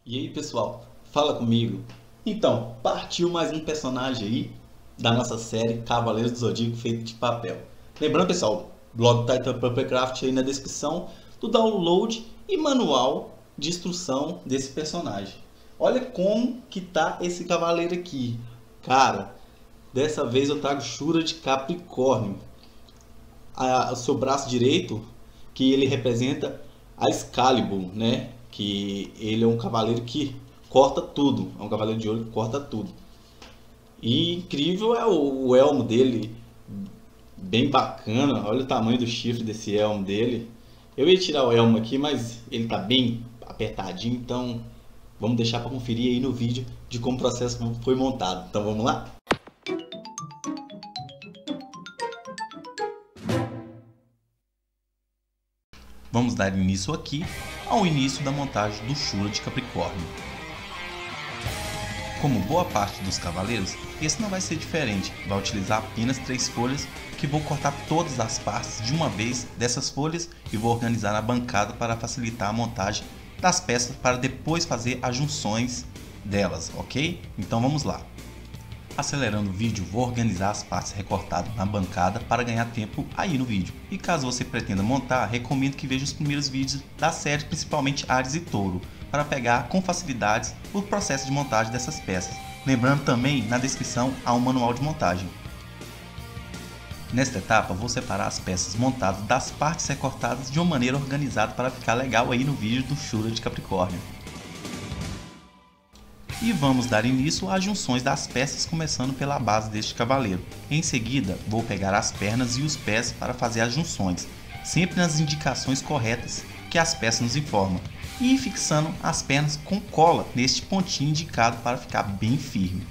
E aí, pessoal, fala comigo. Então, partiu mais um personagem aí da nossa série Cavaleiros do Zodíaco feito de papel. Lembrando, pessoal, blog Titan Papercraft aí na descrição do download e manual de instrução desse personagem. Olha como que tá esse cavaleiro aqui. Cara, dessa vez eu trago Shura de Capricórnio. O seu braço direito, que ele representa a Excalibur, né? Que ele é um cavaleiro que corta tudo, é um cavaleiro de ouro que corta tudo. E incrível é o elmo dele, bem bacana. Olha o tamanho do chifre desse elmo dele. Eu ia tirar o elmo aqui, mas ele tá bem apertadinho, então vamos deixar para conferir aí no vídeo de como o processo foi montado. Então vamos lá? Vamos dar início aqui ao início da montagem do Shura de Capricórnio. Como boa parte dos cavaleiros, esse não vai ser diferente, vai utilizar apenas 3 folhas, que vou cortar todas as partes de uma vez dessas folhas e vou organizar na bancada para facilitar a montagem das peças para depois fazer as junções delas, ok? Então vamos lá. Acelerando o vídeo, vou organizar as partes recortadas na bancada para ganhar tempo aí no vídeo. E caso você pretenda montar, recomendo que veja os primeiros vídeos da série, principalmente Áries e Touro, para pegar com facilidades o processo de montagem dessas peças. Lembrando também, na descrição há um manual de montagem. Nesta etapa, vou separar as peças montadas das partes recortadas de uma maneira organizada para ficar legal aí no vídeo do Shura de Capricórnio. E vamos dar início às junções das peças, começando pela base deste cavaleiro. Em seguida, vou pegar as pernas e os pés para fazer as junções, sempre nas indicações corretas que as peças nos informam, e ir fixando as pernas com cola neste pontinho indicado para ficar bem firme.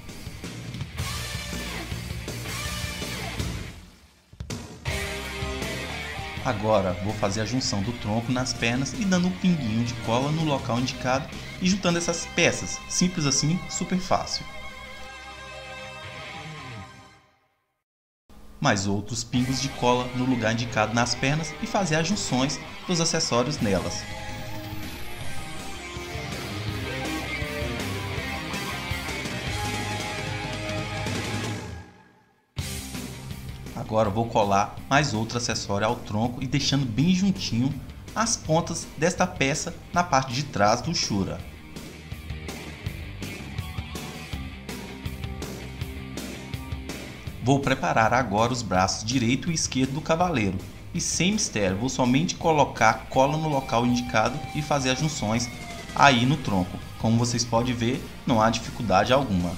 Agora vou fazer a junção do tronco nas pernas e dando um pinguinho de cola no local indicado e juntando essas peças, simples assim, super fácil. Mais outros pingos de cola no lugar indicado nas pernas e fazer as junções dos acessórios nelas. Agora vou colar mais outro acessório ao tronco e deixando bem juntinho as pontas desta peça na parte de trás do Shura. Vou preparar agora os braços direito e esquerdo do cavaleiro e sem mistério vou somente colocar cola no local indicado e fazer as junções aí no tronco. Como vocês podem ver, não há dificuldade alguma.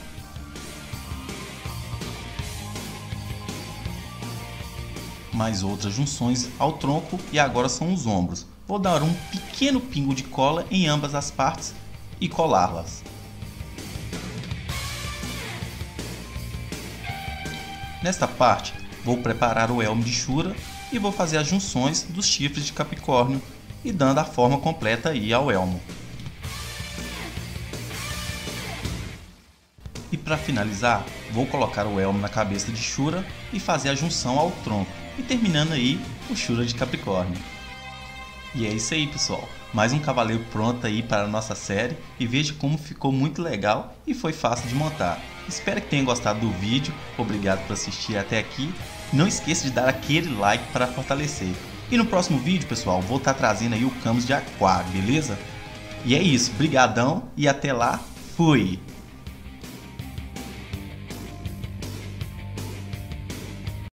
Mais outras junções ao tronco e agora são os ombros. Vou dar um pequeno pingo de cola em ambas as partes e colá-las. Nesta parte vou preparar o elmo de Shura e vou fazer as junções dos chifres de Capricórnio e dando a forma completa aí ao elmo. E para finalizar, vou colocar o elmo na cabeça de Shura e fazer a junção ao tronco. E terminando aí o Shura de Capricórnio. E é isso aí, pessoal. Mais um cavaleiro pronto aí para a nossa série. E veja como ficou muito legal e foi fácil de montar. Espero que tenham gostado do vídeo. Obrigado por assistir até aqui. Não esqueça de dar aquele like para fortalecer. E no próximo vídeo, pessoal, vou estar trazendo aí o Camus de Aquário, beleza? E é isso. Brigadão e até lá. Fui!